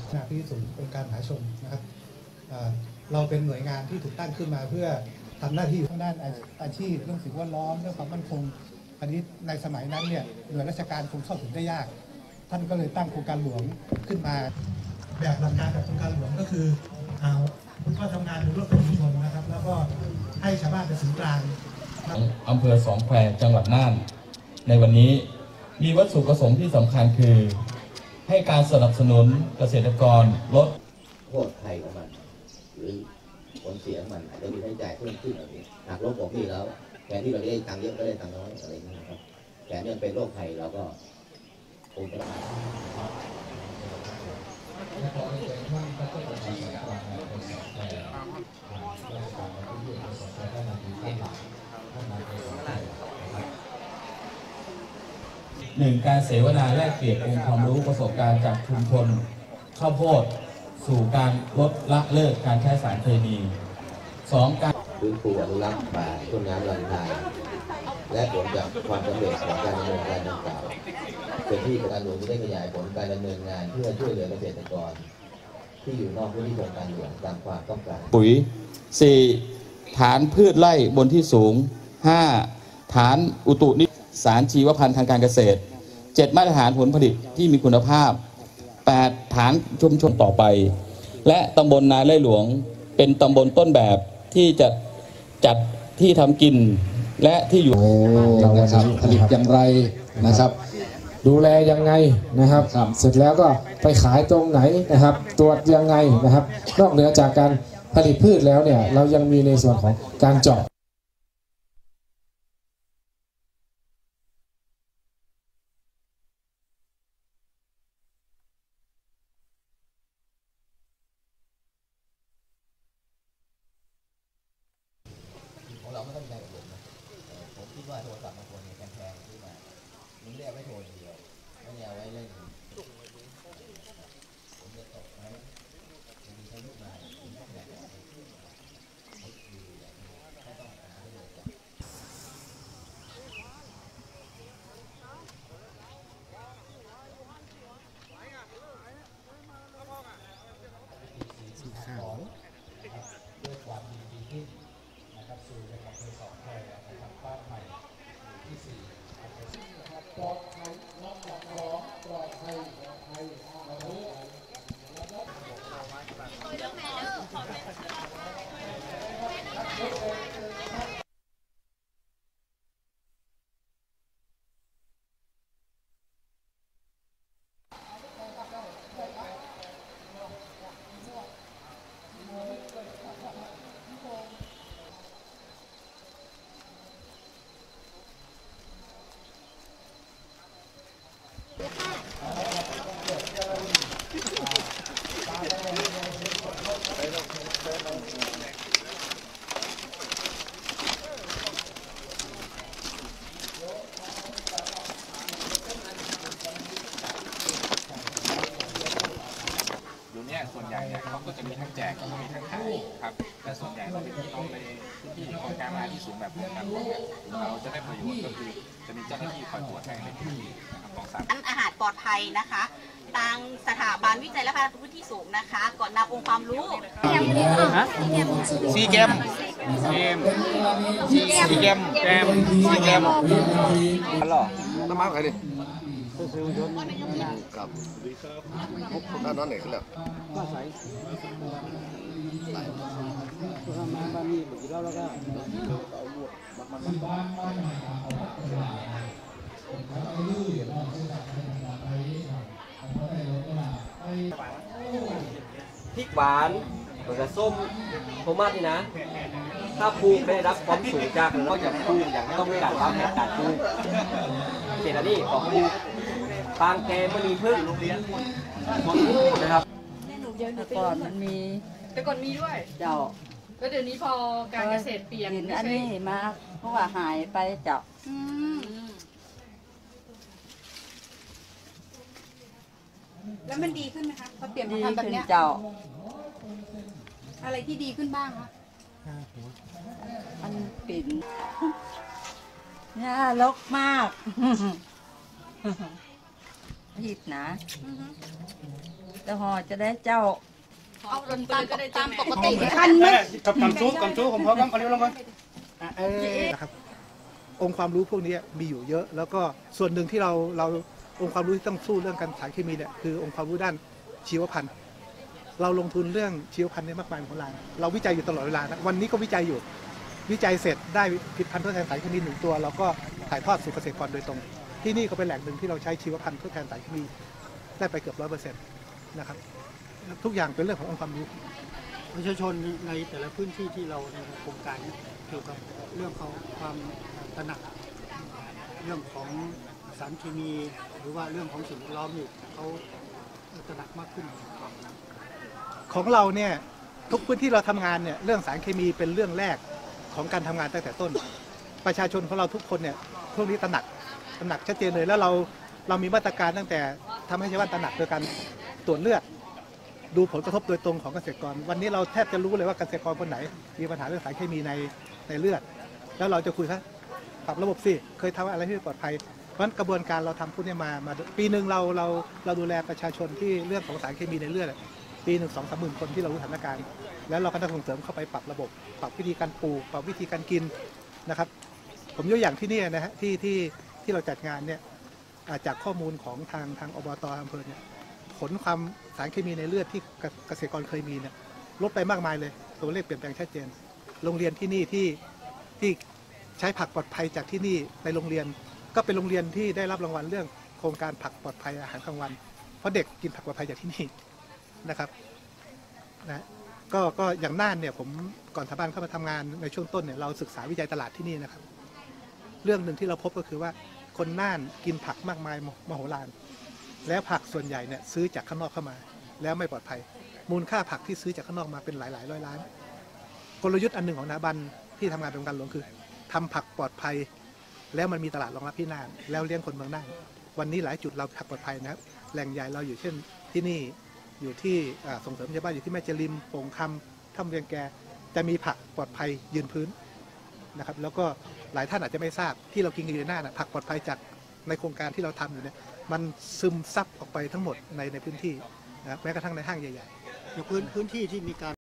ที่ศูนย์องค์การมหาชนนะครับเราเป็นหน่วยงานที่ถูกตั้งขึ้นมาเพื่อทำหน้าที่ทางด้านอาชีพเรื่องสิ่งแวดล้อมเรื่องความมั่นคงอันนี้ในสมัยนั้นเนี่ยหน่วยราชการคงเข้าถึงได้ยากท่านก็เลยตั้งโครงการหลวงขึ้นมาแบบหลักการแบบโครงการหลวงก็คือก็ทำงานร่วมกับชุมชนนะครับแล้วก็ให้ชาวบ้านเป็นศูนย์กลางอำเภอสองแควจังหวัดน่านในวันนี้มีวัตถุประสงค์ที่สำคัญคือให้การสนับสนุนเกษตรกรลดโทษภัยของมันหรือผลเสียของมันอาจจะมีค่าใช้จ่ายเพิ่มขึ้นอะไรนี้หากลบออกที่แล้วแทนที่เราได้ตังค์เยอะก็ได้ตังค์น้อยอะไรอย่างนี้นะครับแต่เนื่องเป็นโรคภัยเราก็คงจะหนึ่งการเสวนาแลกเปลี่ยนองค์ความรู้ประสบการณ์จากชุมชนข้าวโพดสู่การลดละเลิกการใช้สารเคมี2การฟื้นฟูอนุรักษ์ป่าต้นน้ำลำธารและผลจากความสำเร็จของการดำเนินการดังกล่าวเป็นที่การหลวงได้ขยายผลการดำเนินงานเพื่อช่วยเหลือเกษตรกรที่อยู่นอกพื้นที่โครงการหลวงตามความต้องการปุ๋ย 4. ฐานพืชไร่บนที่สูง 5. ฐานอุตุนิสารชีวพันธุ์ทางการเกษตร 7. มาตรฐานผลผลิตที่มีคุณภาพ 8. ฐานชุมชนต่อไปและตำบลนาไร่หลวงเป็นตำบลต้นแบบที่จะจัดที่ทำกินและที่อยู่นะครับผลิตอย่างไรนะครับดูแลยังไงนะครับเสร็จแล้วก็ไปขายตรงไหนนะครับตรวจยังไงนะครับนอกเหนือจากการผลิตพืชแล้วเนี่ยเรายังมีในส่วนของการเจาะของเราไม่ต้องใช้กับผมนะผมคิดว่าโทรศัพท์บางคนเนี่ยแพงๆซื้อมาผมเรียกไว้โทรเดียวไม่ได้เอาไว้เล่นผมจะตกนะจะมีใช้ลูกมาผมต้องแบบด้วยความดีขึ้นนะครับสู่ในอำเภอสองแควนะครับบ้านใหม่ที่4ปลอดภัยน้องปลอดภัยปลอดภัยส่วนใหญ่เนี่ยเขาก็จะมีทั้งแจกแล้วก็มีทั้งขายครับแต่ส่วนใหญ่เราเป็นพี่น้องในพื้นที่ของการมาที่สูงแบบนี้ครับเราจะได้ประโยชน์ก็คือจะมีเจ้าหน้าที่คอยตรวจให้ในพื้นที่ของสารอาหารปลอดภัยนะคะทางสถาบันวิจัยและพัฒนาพื้นที่สูงนะคะก่อนนำองค์ความรู้ซีเกมฮัลโหลน้ำมันใครดิกับท่านนอนไหนขึ้นแล้วมาใส่มาบ้านนี้เมื่อกี้แล้วก็เอาบวกพริกหวานหรือส้มโทมัสนี่นะถ้าปลูกได้รับความสูงจากเราจะปลูกอย่างต้องการวางแผนการปลูกเสร็จแล้วนี่ของปลูกปางแกมณีพึ่งนะครับแต่ก่อนมันมีด้วยเจ้าแล้วเดี๋ยวนี้พอการเกษตรเปลี่ยนอันนี้มาเพราะว่าหายไปเจ้าแล้วมันดีขึ้นไหมคะพอเปลี่ยนมาทำแบบนี้เจ้าอะไรที่ดีขึ้นบ้างคะมันปิ่นเนี่ยลกมากผิดนะแต่หอจะได้เจ้าเอาตามปกติทันไหมกับกำจูผมพร้อมกันเอาเร็วลงก่อนนะครับองค์ความรู้พวกนี้มีอยู่เยอะ แล้วก็ส่วนหนึ่งที่เราองค์ความรู้ที่ต้องสู้เรื่องการสารเคมีเนี่ยคือองค์ความรู้ด้านชีวพันธุ์เราลงทุนเรื่องชีวพันธุ์เนี่ยมากมายของเราวิจัยอยู่ตลอดเวลานะวันนี้ก็วิจัยอยู่วิจัยเสร็จได้ผลิตภัณฑ์ทดแทนสารเคมี1 ตัวเราก็ถ่ายทอดสู่เกษตรกรโดยตรงที่นี่ก็เป็นแหล่งหนึ่งที่เราใช้ชีวพันธุ์ทดแทนสารเคมีได้ไปเกือบ100%นะครับทุกอย่างเป็นเรื่องขององค์ความรู้ประชาชนในแต่ละพื้นที่ที่เราในโครงการเกี่ยวกับเรื่องของความตระหนักเรื่องของสารเคมีหรือว่าเรื่องของสิ่งแวดล้อมนี่เขาตระหนักมากขึ้นของเราเนี่ยทุกพื้นที่เราทำงานเนี่ยเรื่องสารเคมีเป็นเรื่องแรกของการทำงานตั้งแต่ต้นประชาชนของเราทุกคนเนี่ยพวกนี้ตระหนักชัดเจนเลยแล้วเรามีมาตรการตั้งแต่ทำให้ชาวบ้านตระหนักโดยการตรวจเลือดดูผลกระทบโดยตรงของเกษตรกรวันนี้เราแทบจะรู้เลยว่าเกษตรกรคนไหนมีปัญหาเรื่องสารเคมีในเลือดแล้วเราจะคุยครับปรับระบบสิเคยทำอะไรที่ปลอดภัยเพราะกระบวนการเราทำพวกนี้มาปีหนึ่งเราดูแลประชาชนที่เรื่องของสารเคมีในเลือดปีหนึ่ง2-3 หมื่นคนที่เรารู้สถานการณ์แล้วเราก็ต้องส่งเสริมเข้าไปปรับระบบปรับวิธีการปลูกปรับวิธีการกินนะครับผมยกอย่างที่นี่นะฮะที่เราจัดงานเนี่ยจากข้อมูลของทางอบต.อำเภอเนี่ยผลความสารเคมีในเลือดที่เกษตรกรเคยมีเนี่ยลดไปมากมายเลยตัวเลขเปลี่ยนแปลงชัดเจนโรงเรียนที่นี่ที่ใช้ผักปลอดภัยจากที่นี่ในโรงเรียนก็เป็นโรงเรียนที่ได้รับรางวัลเรื่องโครงการผักปลอดภัยอาหารกลางวันเพราะเด็กกินผักปลอดภัยจากที่นี่นะครับนะก็อย่างน่านเนี่ยผมก่อนชาวบ้านเข้ามาทำงานในช่วงต้นเนี่ยเราศึกษาวิจัยตลาดที่นี่นะครับเรื่องหนึ่งที่เราพบก็คือว่าคนน่านกินผักมากมายมโหฬารแล้วผักส่วนใหญ่เนี่ยซื้อจากข้างนอกเข้ามาแล้วไม่ปลอดภัยมูลค่าผักที่ซื้อจากข้างนอกมาเป็นหลายร้อยล้านกลยุทธ์อันหนึ่งของนาบันที่ทำงานเป็นการหลวงคือทำผักปลอดภัยแล้วมันมีตลาดรองรับที่น่านแล้วเลี้ยงคนเมืองน่านวันนี้หลายจุดเราผักปลอดภัยนะครับแหล่งใหญ่เราอยู่เช่นที่นี่อยู่ที่ส่งเสริมชาวบ้านอยู่ที่แม่เจริมโป่งคำถ้ำเวียงแกจะมีผักปลอดภัยยืนพื้นนะครับแล้วก็หลายท่านอาจจะไม่ทราบที่เรากินกันอยู่ในหน้าผักปลอดภัยจากในโครงการที่เราทำอยู่เนี่ยมันซึมซับออกไปทั้งหมดในพื้นที่นะครับแม้กระทั่งในห้างใหญ่ๆพื้นที่ที่มีการ